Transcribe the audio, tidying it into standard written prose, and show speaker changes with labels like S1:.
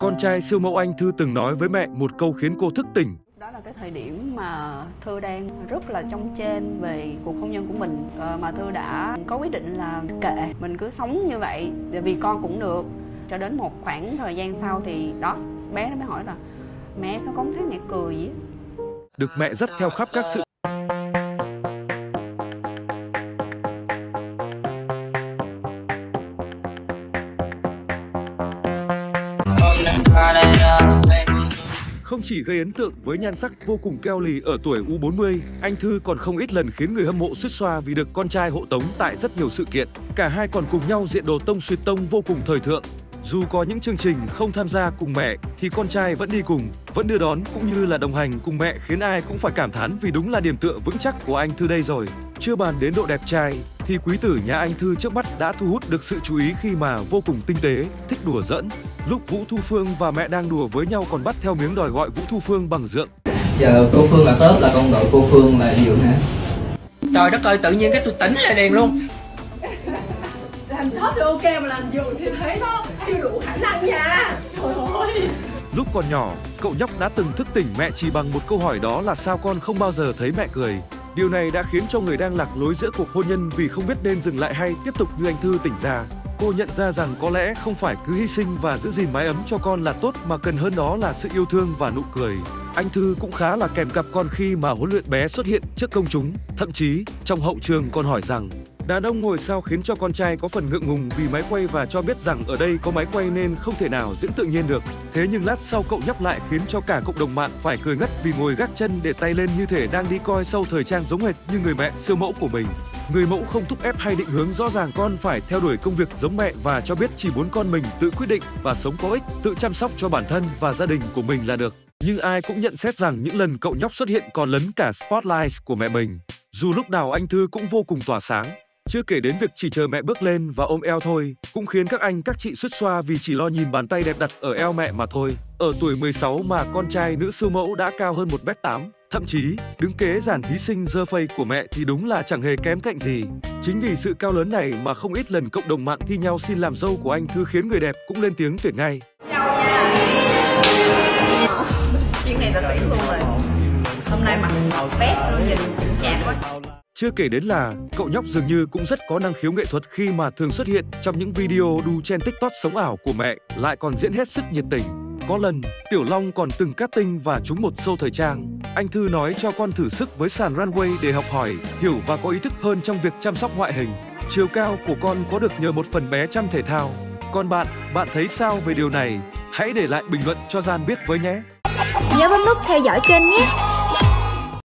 S1: Con trai siêu mẫu anh Thư từng nói với mẹ một câu khiến cô thức tỉnh.
S2: Đó là cái thời điểm mà Thư đang rất là chông chênh về cuộc hôn nhân của mình, mà Thư đã có quyết định là kệ, mình cứ sống như vậy vì con cũng được. Cho đến một khoảng thời gian sau thì đó, bé nó mới hỏi là mẹ sao con thấy mẹ cười vậy?
S1: Được mẹ dắt theo khắp các sự không chỉ gây ấn tượng với nhan sắc vô cùng keo lì ở tuổi U40, anh Thư còn không ít lần khiến người hâm mộ xuýt xoa vì được con trai hộ tống tại rất nhiều sự kiện. Cả hai còn cùng nhau diện đồ tông xuyệt tông vô cùng thời thượng. Dù có những chương trình không tham gia cùng mẹ thì con trai vẫn đi cùng, vẫn đưa đón cũng như là đồng hành cùng mẹ, khiến ai cũng phải cảm thán vì đúng là điểm tựa vững chắc của anh Thư đây rồi. Chưa bàn đến độ đẹp trai thì quý tử nhà anh Thư trước mắt đã thu hút được sự chú ý khi mà vô cùng tinh tế, thích đùa giỡn. Lúc Vũ Thu Phương và mẹ đang đùa với nhau còn bắt theo miếng đòi gọi Vũ Thu Phương bằng dượng.
S3: Giờ cô Phương là tớp là con gọi cô Phương là dượng hả?
S4: Trời đất ơi, tự nhiên cái tôi tỉnh lại liền luôn.
S5: Làm tớp thì ok mà làm dượng thì thấy nó chưa đủ khả năng nha. Trời ơi.
S1: Lúc còn nhỏ, cậu nhóc đã từng thức tỉnh mẹ chỉ bằng một câu hỏi, đó là sao con không bao giờ thấy mẹ cười. Điều này đã khiến cho người đang lạc lối giữa cuộc hôn nhân vì không biết nên dừng lại hay tiếp tục như anh Thư tỉnh ra. Cô nhận ra rằng có lẽ không phải cứ hy sinh và giữ gìn mái ấm cho con là tốt, mà cần hơn đó là sự yêu thương và nụ cười. Anh Thư cũng khá là kèm cặp con khi mà huấn luyện bé xuất hiện trước công chúng. Thậm chí, trong hậu trường còn hỏi rằng đàn ông ngồi sau khiến cho con trai có phần ngượng ngùng vì máy quay và cho biết rằng ở đây có máy quay nên không thể nào diễn tự nhiên được. Thế nhưng lát sau cậu nhóc lại khiến cho cả cộng đồng mạng phải cười ngất vì ngồi gác chân để tay lên như thể đang đi coi show thời trang giống hệt như người mẹ siêu mẫu của mình. Người mẫu không thúc ép hay định hướng rõ ràng con phải theo đuổi công việc giống mẹ và cho biết chỉ muốn con mình tự quyết định và sống có ích, tự chăm sóc cho bản thân và gia đình của mình là được. Nhưng ai cũng nhận xét rằng những lần cậu nhóc xuất hiện còn lấn cả spotlight của mẹ mình. Dù lúc nào anh Thư cũng vô cùng tỏa sáng. Chưa kể đến việc chỉ chờ mẹ bước lên và ôm eo thôi cũng khiến các anh các chị xuýt xoa vì chỉ lo nhìn bàn tay đẹp đặt ở eo mẹ mà thôi. Ở tuổi 16 mà con trai nữ siêu mẫu đã cao hơn 1m8. Thậm chí, đứng kế dàn thí sinh dơ phây của mẹ thì đúng là chẳng hề kém cạnh gì. Chính vì sự cao lớn này mà không ít lần cộng đồng mạng thi nhau xin làm dâu của anh Thư khiến người đẹp cũng lên tiếng tuyển ngay.
S2: Chào nha. Chuyến này đã tuyển luôn rồi. Hôm nay mặc vest luôn, nhìn chỉnh chạc quá.
S1: Chưa kể đến là cậu nhóc dường như cũng rất có năng khiếu nghệ thuật khi mà thường xuất hiện trong những video đu trên TikTok sống ảo của mẹ, lại còn diễn hết sức nhiệt tình. Có lần, Tiểu Long còn từng casting và trúng một show thời trang. Anh Thư nói cho con thử sức với sàn runway để học hỏi, hiểu và có ý thức hơn trong việc chăm sóc ngoại hình. Chiều cao của con có được nhờ một phần bé chăm thể thao. Còn bạn thấy sao về điều này? Hãy để lại bình luận cho Gian biết với nhé!
S6: Nhớ bấm nút theo dõi kênh nhé!